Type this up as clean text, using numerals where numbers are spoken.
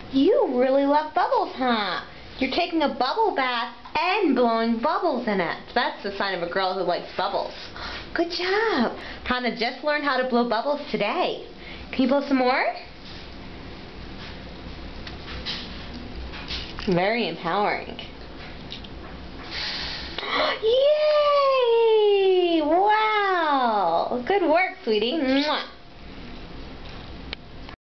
You really love bubbles, huh? You're taking a bubble bath and blowing bubbles in it. That's the sign of a girl who likes bubbles. Good job. Hannah just learned how to blow bubbles today. Can you blow some more? Very empowering. Yay! Wow! Good work, sweetie. Mwah.